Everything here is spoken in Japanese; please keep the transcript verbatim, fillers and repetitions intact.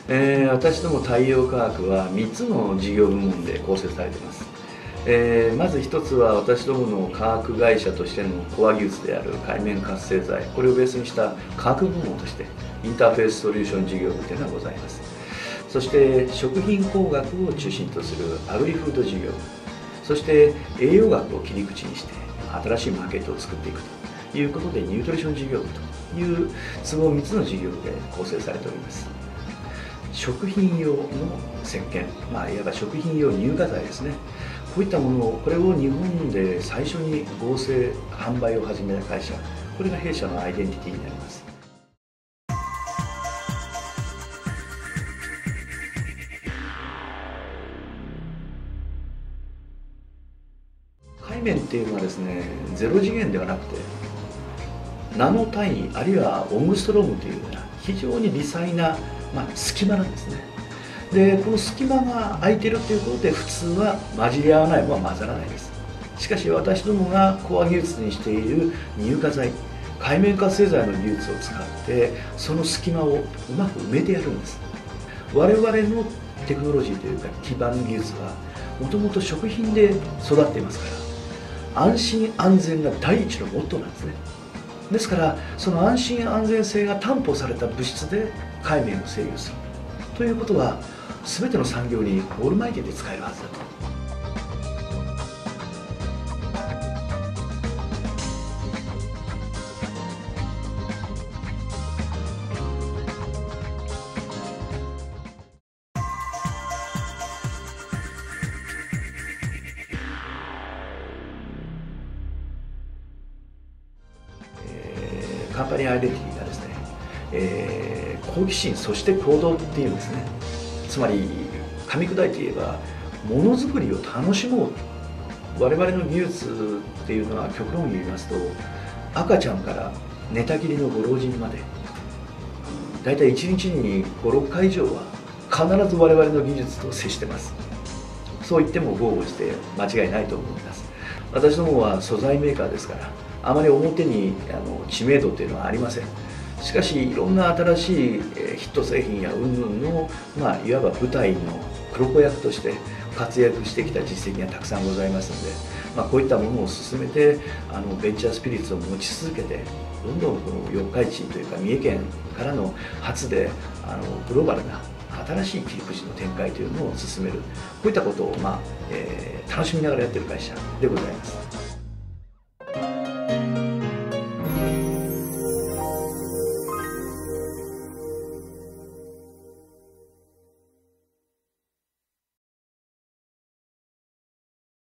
えー、私ども太陽化学はみっつの事業部門で構成されています。えー、まずひとつは私どもの化学会社としてのコア技術である界面活性剤、これをベースにした化学部門としてインターフェースソリューション事業部というのがございます。そして食品工学を中心とするアグリフード事業部、そして栄養学を切り口にして新しいマーケットを作っていくということでニュートリション事業部という都合みっつの事業部で構成されております。食品用の石鹸、まあ、いわば食品用乳化剤ですね、こういったものを、これを日本で最初に合成販売を始めた会社、これが弊社のアイデンティティになります。界面っていうのはですね、ゼロ次元ではなくてナノ単位、あるいはオングストロームというような非常に微細な、まあ、隙間なんですね。でこの隙間が空いているということで普通は混じり合わないものは混ざらないです。しかし私どもがコア技術にしている乳化剤、界面活性剤の技術を使ってその隙間をうまく埋めてやるんです。我々のテクノロジーというか基盤技術はもともと食品で育っていますから、安心安全が第一のモットーなんですね。ですからその安心安全性が担保された物質で界面を制御するということは全ての産業にオールマイティで使えるはずだと。カンパニーアイデンティティがですね、えー、好奇心そして行動っていうんですね。つまり噛み砕いて言えばものづくりを楽しもう。我々の技術っていうのは極論言いますと、赤ちゃんから寝たきりのご老人までだいたいいちにちにご、ろっかい以上は必ず我々の技術と接してます。そう言っても豪語して間違いないと思います。私どもは素材メーカーですからあまり表にあの知名度というのはありません。しかしいろんな新しいヒット製品や云々の、まあ、いわば舞台の黒子役として活躍してきた実績がたくさんございますので、まあ、こういったものを進めてあのベンチャースピリッツを持ち続けてどんどんこの四日市というか三重県からの初であのグローバルな新しい切り口の展開というのを進める、こういったことを、まあえー、楽しみながらやっている会社でございます。